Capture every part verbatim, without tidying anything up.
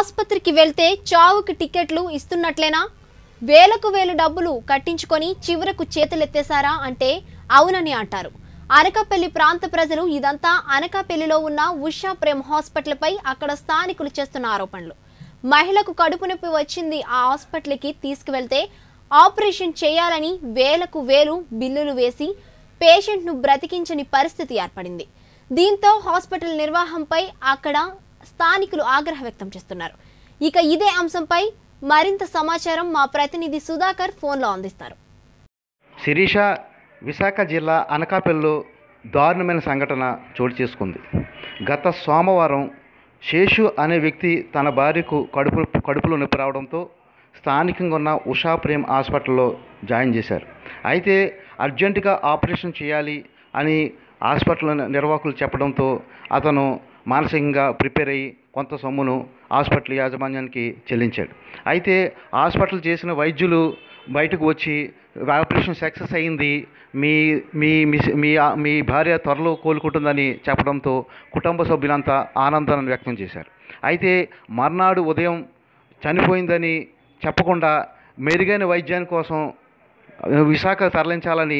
ఆసుపత్రికి వెళ్తే చావుకి టికెట్లు ఇస్తున్నట్లేనా? వేలకు వేలు డబ్బులు కట్టించుకొని చివరకు చేతులెత్తేశారా అంటే అవునని అంటారు. అనకాపల్లి ప్రాంత ప్రజలు ఇదంతా అనకాపల్లిలో ఉన్న ఉషా ప్రేమ్ హాస్పిటల్పై అక్కడ స్థానికులు చేస్తున్న ఆరోపణలు. మహిళకు కడుపు నొప్పి వచ్చింది, ఆ హాస్పిటల్కి తీసుకువెళ్తే ఆపరేషన్ చేయాలని వేలకు వేలు బిల్లులు వేసి పేషెంట్ను బ్రతికించని పరిస్థితి ఏర్పడింది. దీంతో హాస్పిటల్ నిర్వాహంపై అక్కడ స్థానికులు ఆగ్రహం వ్యక్తం చేస్తున్నారు. ఇక ఇదే అంశంపై మరింత సమాచారం మా ప్రతినిధి సుధాకర్ ఫోన్లో అందిస్తారు. శిరీష, విశాఖ జిల్లా అనకాపల్లిలో దారుణమైన సంఘటన చోటు చేసుకుంది. గత సోమవారం శేషు అనే వ్యక్తి తన భార్యకు కడుపు కడుపులో నొప్పి రావడంతో స్థానికంగా ఉన్న ఉషా ప్రేమ్ హాస్పిటల్లో జాయిన్ చేశారు. అయితే అర్జెంటుగా ఆపరేషన్ చేయాలి అని హాస్పిటల్ నిర్వాహకులు చెప్పడంతో అతను మానసికంగా ప్రిపేర్ అయ్యి కొంత సొమ్మును హాస్పిటల్ యాజమాన్యానికి చెల్లించాడు. అయితే హాస్పిటల్ చేసిన వైద్యులు బయటకు వచ్చి ఆపరేషన్ సక్సెస్ అయింది, మీ మీ మీ మీ భార్య త్వరలో కోలుకుంటుందని చెప్పడంతో కుటుంబ సభ్యులంతా ఆనందాన్ని వ్యక్తం చేశారు. అయితే మర్నాడు ఉదయం చనిపోయిందని చెప్పకుండా మెరుగైన వైద్యాని కోసం విశాఖ తరలించాలని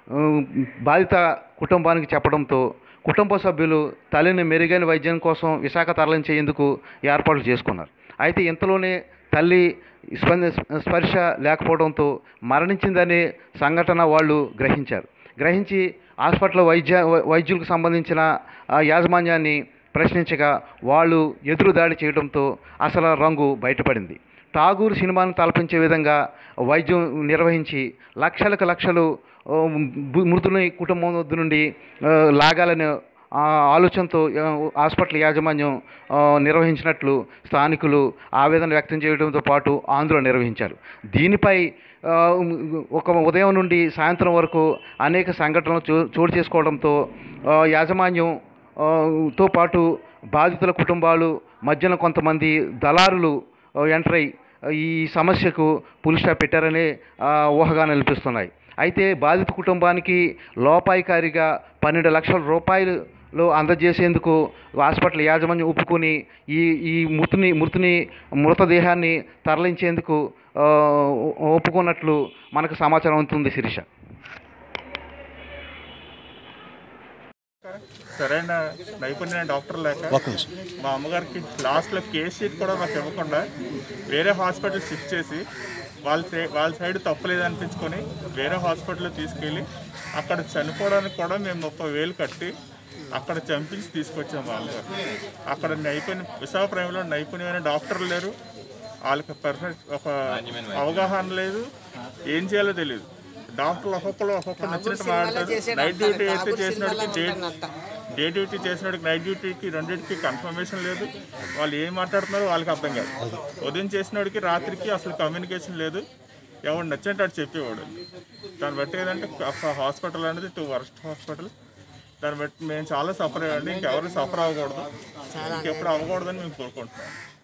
బాధిత కుటుంబానికి చెప్పడంతో కుటుంబ సభ్యులు తల్లిని మెరుగైన వైద్యం కోసం విశాఖ తరలించేందుకు ఏర్పాట్లు చేసుకున్నారు. అయితే ఇంతలోనే తల్లి స్పంద స్పర్శ లేకపోవడంతో మరణించిందనే సంఘటన వాళ్ళు గ్రహించారు. గ్రహించి హాస్పిటల్ వైద్య వైద్యులకు సంబంధించిన యాజమాన్యాన్ని ప్రశ్నించగా వాళ్ళు ఎదురుదాడి చేయడంతో అసలు రంగు బయటపడింది. ఠాగూర్ సినిమాను తలపించే విధంగా వైద్యం నిర్వహించి లక్షలకు లక్షలు మృతుని కుటుంబం వద్ద నుండి లాగాలనే ఆలోచనతో హాస్పిటల్ యాజమాన్యం నిర్వహించినట్లు స్థానికులు ఆవేదన వ్యక్తం చేయడంతో పాటు ఆందోళన నిర్వహించారు. దీనిపై ఒక ఉదయం నుండి సాయంత్రం వరకు అనేక సంఘటనలు చో చోటు చేసుకోవడంతో యాజమాన్యంతో పాటు బాధితుల కుటుంబాలు మధ్యన కొంతమంది దళారులు ఎంటర్ అయి ఈ సమస్యకు పులి స్టాప్ పెట్టారనే ఊహగా నిలిపిస్తున్నాయి. అయితే బాధిత కుటుంబానికి లోపాయికారిగా పన్నెండు లక్షల రూపాయలు అందజేసేందుకు హాస్పిటల్ యాజమాన్యం ఒప్పుకొని ఈ ఈ మృతుని మృతుని మృతదేహాన్ని తరలించేందుకు ఒప్పుకున్నట్లు మనకు సమాచారం అవుతుంది. శిరీష, సరైన నైపుణ్య డాక్టర్ లేక మా అమ్మగారికి లాస్ట్లో కేస్ షీట్ కూడా మాకు ఇవ్వకుండా వేరే హాస్పిటల్ షిఫ్ట్ చేసి వాళ్ళ వాళ్ళ సైడ్ తప్పలేదు అనిపించుకొని వేరే హాస్పిటల్లో తీసుకెళ్ళి అక్కడ చనిపోవడానికి కూడా మేము ముప్పై వేలు కట్టి అక్కడ చంపించి తీసుకొచ్చాము. వాళ్ళు అక్కడ నైపుణ్య విశాఖ ప్రైమ్లో నైపుణ్యమైన డాక్టర్లు లేరు, వాళ్ళకి పర్ఫెక్ట్ ఒక అవగాహన లేదు, ఏం చేయాలో తెలియదు. డాక్టర్లు ఒక్కొక్కరు ఒక్కొక్కరు నచ్చినట్టు మాట్లాడతారు. నైట్ డ్యూటీ అయితే చేసినోడికి డే డే డ్యూటీ చేసినోడికి నైట్ డ్యూటీకి రెండింటికి కన్ఫర్మేషన్ లేదు. వాళ్ళు ఏం మాట్లాడుతున్నారో వాళ్ళకి అర్థం కాదు. ఉదయం చేసినోడికి రాత్రికి అసలు కమ్యూనికేషన్ లేదు. ఎవరు నచ్చినట్టు అటు చెప్పేవాడు. దాన్ని బట్టి ఏదంటే హాస్పిటల్ అనేది టూ వర్స్ట్ హాస్పిటల్. దాన్ని బట్టి మేము చాలా సఫర్ అయ్యండి. ఇంకెవరు సఫర్ అవ్వకూడదు, ఇంకెప్పుడు అవ్వకూడదని మేము కోరుకుంటున్నాం.